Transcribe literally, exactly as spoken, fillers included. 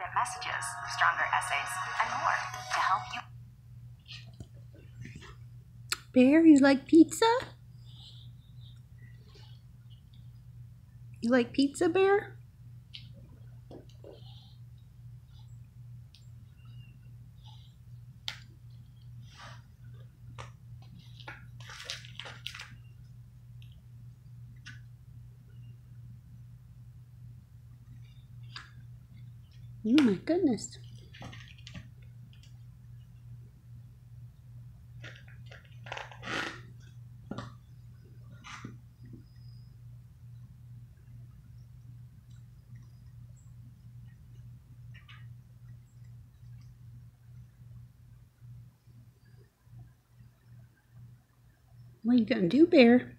private messages, stronger essays, and more to help you. Bear, you like pizza? You like pizza, Bear? Oh my goodness. What are you gonna do, Bear?